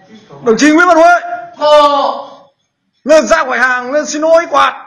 Đồng chí Nguyễn Văn Huệ Thọ. lên ra khỏi hàng, lên xin lỗi quạt.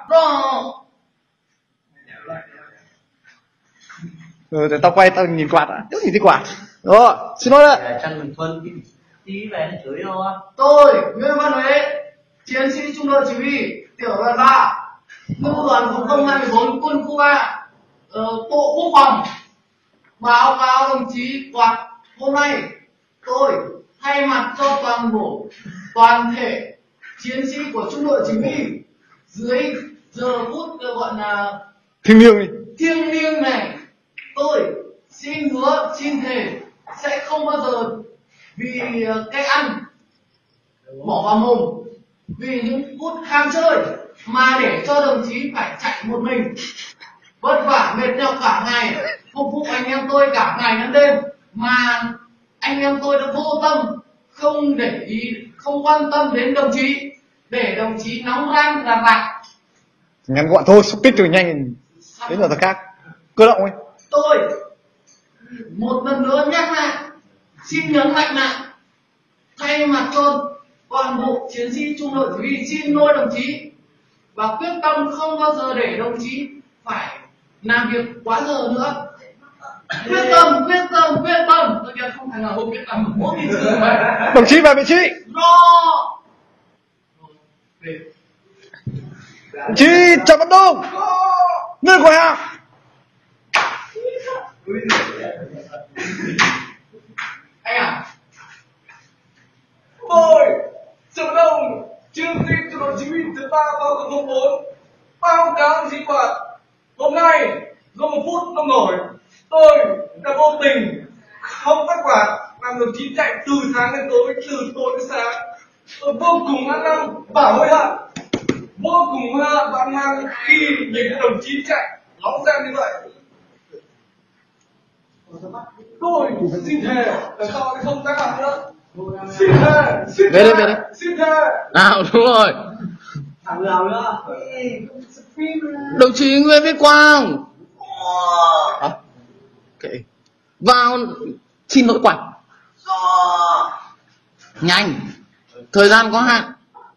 Để tao quay, tao nhìn quạt đã. Nếu nhìn thấy quạt. Rồi, xin lỗi đấy. Trần Bình Thuần tí về nó chửi đâu á. Tôi Nguyễn Văn Huệ, chiến sĩ trung đội chỉ huy tiểu đoàn 3, lữ đoàn phòng không 24 quân khu 3, bộ quốc phòng, báo cáo đồng chí Quạt, hôm nay tôi thay mặt cho toàn thể chiến sĩ của trung đội chỉ huy dưới giờ phút gọi là Thiêng liêng đi. thiêng liêng này, tôi xin hứa xin thề sẽ không bao giờ vì cái ăn bỏ vào mồm, vì những phút ham chơi mà để cho đồng chí phải chạy một mình vất vả mệt nhọc cả ngày phục vụ anh em tôi cả ngày lẫn đêm, mà anh em tôi đã vô tâm không để ý, không quan tâm đến đồng chí, để đồng chí nóng ran là vặt. Ngắn gọn thôi, xúc tích từ nhanh đến giờ thật khác. Cơ động ấy. Tôi một lần nữa nhắc lại, xin nhấn mạnh lại, thay mặt cho toàn bộ chiến sĩ trung đội chỉ huy xin lỗi đồng chí và quyết tâm không bao giờ để đồng chí phải làm việc quá giờ nữa. Quyết tâm tôi biết không thể nào không quyết tâm một cái chữ vậy. Đồng chí về vị trí. Rõ. Đồng chí Trần Văn Đông lên khỏi hàng. Anh à, Tôi Trần Đông, chiến sĩ trung đội chỉ huy thứ 3 vào phòng 4, báo cáo sĩ Quạt. Hôm nay do một phút nông nổi, tôi đã vô tình không phát quạt làm đồng chí chạy từ sáng đến tối, từ tối đến sáng. Tôi vô cùng ăn năn và hối hận, vô cùng hối hận và ăn năn khi nhìn thấy đồng chí chạy lóng ra như vậy. Tôi xin thề lần sau sẽ không tái phạm nữa. Xin thề, Về đây. xin thề. Nào đúng rồi. Thằng nào nữa? Đồng chí Nguyễn Viết Quang. Kệ. Vào xin lỗi quạt. Nhanh. Thời gian có hạn.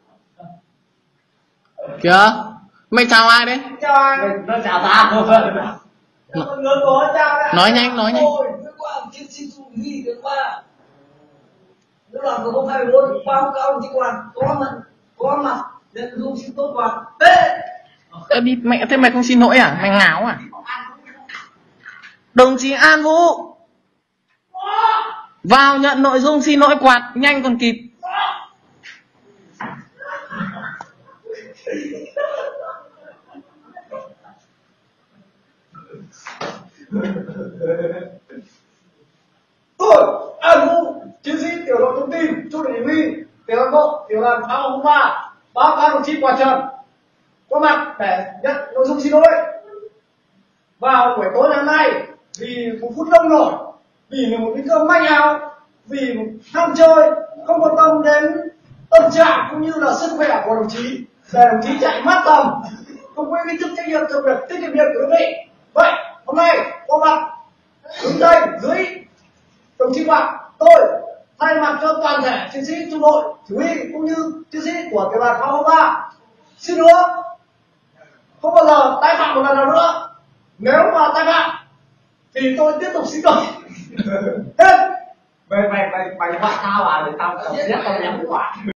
Kìa. Mày chào ai đấy? Chào anh. Nó chào tao. Nói nhanh. Tôi Quang, chiến sĩ trung huy thứ 3, lữ đoàn phòng không 24, báo cáo đồng chí Quang có mặt nhận dung xin tốt Quang. Đi mẹ, thế mày không xin lỗi à? Mày ngáo à? Đồng chí An Vũ vào nhận nội dung xin lỗi quạt, nhanh còn kịp. Tôi An Vũ, chiến sĩ tiểu đội thông tin trung đội chỉ huy tiểu đoàn bộ tiểu đoàn pháo phòng 3, báo cáo đồng chí Quạt Trần có mặt để nhận nội dung xin lỗi. Vào buổi tối hôm nay, vì một phút nông nổi, vì một cái cơm manh áo, vì ham chơi, không quan tâm đến tâm trạng cũng như là sức khỏe của đồng chí, để đồng chí chạy mát tầm, không quên cái chức trách nhiệm trong việc tiết kiệm điện của đơn vị. Vậy hôm nay có mặt đứng đây dưới đồng chí Quạt, tôi thay mặt cho toàn thể chiến sĩ trung đội chỉ huy cũng như chiến sĩ của tiểu đoàn pháo 3 xin hứa không bao giờ tái phạm một lần nào nữa. Nếu mà tái phạm thì tôi tiếp tục xin lỗi. Hết. Mày gọi tao à, để tao giết tao nhắm quả.